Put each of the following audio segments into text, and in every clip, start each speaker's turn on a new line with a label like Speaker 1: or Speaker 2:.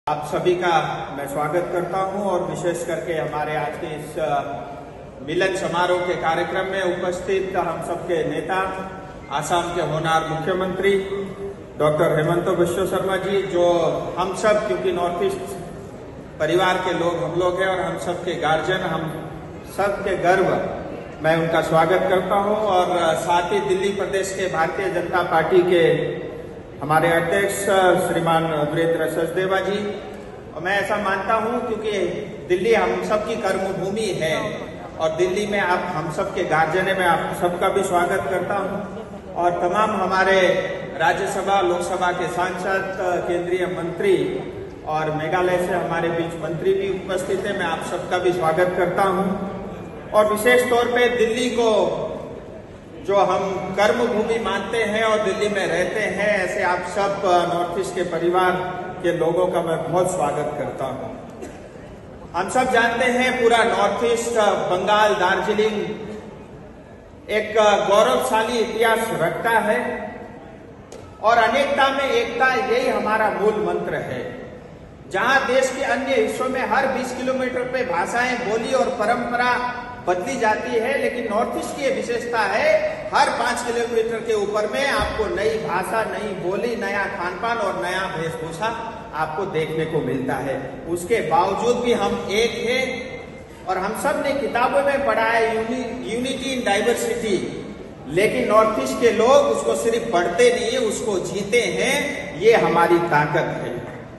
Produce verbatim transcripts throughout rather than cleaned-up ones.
Speaker 1: आप सभी का मैं स्वागत करता हूं और विशेष करके हमारे आज के इस मिलन समारोह के कार्यक्रम में उपस्थित हम सबके नेता, आसाम के होनहार मुख्यमंत्री डॉक्टर हेमंत बिश्व शर्मा जी, जो हम सब क्योंकि नॉर्थ ईस्ट परिवार के लोग हम लोग हैं और हम सब के गार्जियन, हम सब के गर्व, मैं उनका स्वागत करता हूं। और साथ ही दिल्ली प्रदेश के भारतीय जनता पार्टी के हमारे अध्यक्ष श्रीमान वीरेंद्र सचदेवा जी, और मैं ऐसा मानता हूं क्योंकि दिल्ली हम सब की कर्मभूमि है और दिल्ली में आप हम सब के गार्जियन में आप सबका भी स्वागत करता हूं। और तमाम हमारे राज्यसभा लोकसभा के सांसद, केंद्रीय मंत्री और मेघालय से हमारे बीच मंत्री भी उपस्थित है, मैं आप सबका भी स्वागत करता हूं। और विशेष तौर पे दिल्ली को जो हम कर्मभूमि मानते हैं और दिल्ली में रहते हैं, ऐसे आप सब नॉर्थ ईस्ट के परिवार के लोगों का मैं बहुत स्वागत करता हूं। हम सब जानते हैं पूरा नॉर्थ ईस्ट, बंगाल, दार्जिलिंग एक गौरवशाली इतिहास रखता है और अनेकता में एकता, यही हमारा मूल मंत्र है। जहां देश के अन्य हिस्सों में हर बीस किलोमीटर पे भाषाएं, बोली और परंपरा बदली जाती है, लेकिन नॉर्थ ईस्ट की विशेषता है हर पांच किलोमीटर के ऊपर में आपको नई भाषा, नई बोली, नया खानपान और नया वेशभूषा आपको देखने को मिलता है। उसके बावजूद भी हम एक हैं और हम सब ने किताबों में पढ़ा है यूनि, यूनिटी इन डाइवर्सिटी, लेकिन नॉर्थ ईस्ट के लोग उसको सिर्फ पढ़ते नहीं है, उसको जीते हैं। ये हमारी ताकत है।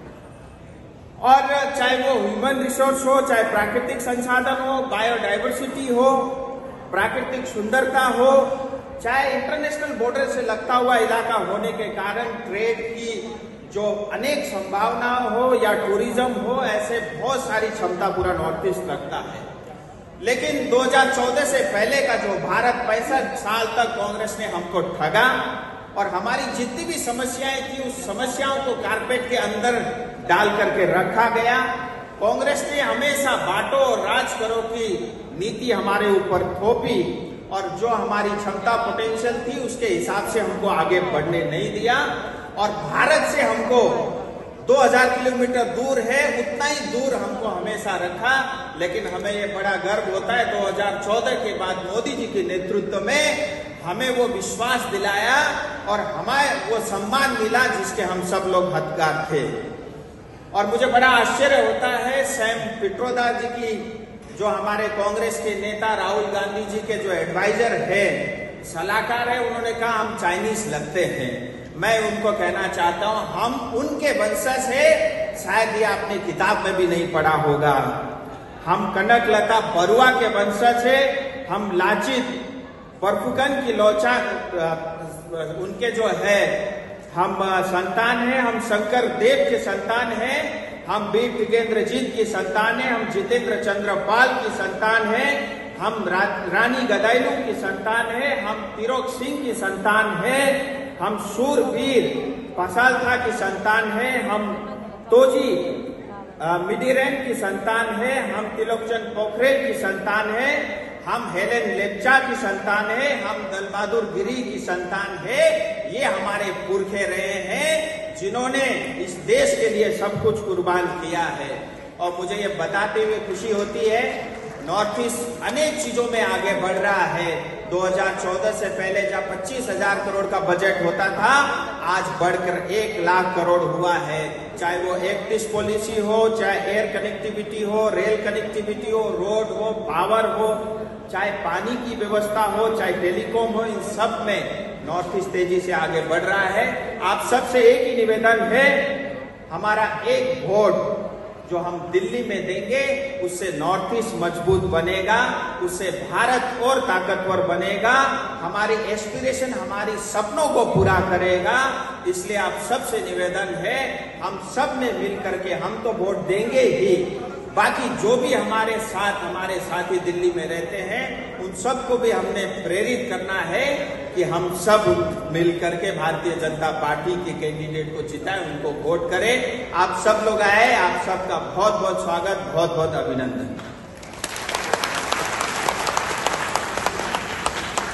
Speaker 1: और चाहे वो ह्यूमन रिसोर्स हो, चाहे प्राकृतिक संसाधन हो, बायोडाइवर्सिटी हो, प्राकृतिक सुंदरता हो, चाहे इंटरनेशनल बॉर्डर से लगता हुआ इलाका होने के कारण ट्रेड की जो अनेक संभावना हो या टूरिज्म हो, ऐसे बहुत सारी क्षमता पूरा नॉर्थ ईस्ट रखता है। लेकिन दो हज़ार चौदह से पहले का जो भारत पैंसठ साल तक कांग्रेस ने हमको ठगा और हमारी जितनी भी समस्याएं थी, उस समस्याओं को कारपेट के अंदर डाल करके रखा गया। कांग्रेस ने हमेशा बांटो और राज करो की नीति हमारे ऊपर थोपी और जो हमारी क्षमता, पोटेंशियल थी, उसके हिसाब से हमको आगे बढ़ने नहीं दिया और भारत से हमको दो हज़ार किलोमीटर दूर है, उतना ही दूर हमको हमेशा रखा। लेकिन हमें ये बड़ा गर्व होता है, दो हज़ार चौदह के बाद मोदी जी के नेतृत्व में हमें वो विश्वास दिलाया और हमें वो सम्मान मिला जिसके हम सब लोग हकदार थे। और मुझे बड़ा आश्चर्य होता है, सैम पिट्रोदा जी की, जो हमारे कांग्रेस के नेता राहुल गांधी जी के जो एडवाइजर है, सलाहकार है, उन्होंने कहा हम चाइनीज लगते हैं। मैं उनको कहना चाहता हूं, हम उनके वंशज है, शायद ये आपने किताब में भी नहीं पढ़ा होगा। हम कनक लता बरुआ के वंशज है, हम लाचित बरफुकन की लोचा उनके जो है हम संतान हैं, हम शंकर देव के संतान हैं, हम वीर टिकेंद्र जीत की संतान हैं, हम जितेंद्र चंद्र पाल की संतान हैं, हम रा, रानी गदाइलू की संतान हैं, हम तिरोक सिंह की संतान हैं, हम शूरवीर पसालथा की संतान हैं, हम तोजी मिडिरेन की संतान है, हम तिलोकचंद पोखरेल की संतान है, हम हेलेन लेप्चा की संतान है, हम दल बहादुर गिरी की संतान है। ये हमारे पुरखे रहे हैं जिन्होंने इस देश के लिए सब कुछ कुर्बान किया है। और मुझे ये बताते हुए खुशी होती है, नॉर्थ ईस्ट अनेक चीजों में आगे बढ़ रहा है। दो हज़ार चौदह से पहले जब पच्चीस हजार करोड़ का बजट होता था, आज बढ़कर एक लाख करोड़ हुआ है। चाहे वो एक्टिस पॉलिसी हो, चाहे एयर कनेक्टिविटी हो, रेल कनेक्टिविटी हो, रोड हो, पावर हो, चाहे पानी की व्यवस्था हो, चाहे टेलीकॉम हो, इन सब में नॉर्थ ईस्ट तेजी से आगे बढ़ रहा है। आप सबसे एक ही निवेदन है, हमारा एक वोट जो हम दिल्ली में देंगे, उससे नॉर्थ ईस्ट मजबूत बनेगा, उससे भारत और ताकतवर बनेगा, हमारी एस्पिरेशन, हमारी सपनों को पूरा करेगा। इसलिए आप सबसे निवेदन है, हम सब ने मिल करके, हम तो वोट देंगे ही, बाकी जो भी हमारे साथ हमारे साथी दिल्ली में रहते हैं, उन सबको भी हमने प्रेरित करना है कि हम सब मिल करके भारतीय जनता पार्टी के कैंडिडेट को जिताएं, उनको वोट करें। आप सब लोग आए, आप सबका बहुत बहुत स्वागत, बहुत बहुत अभिनंदन।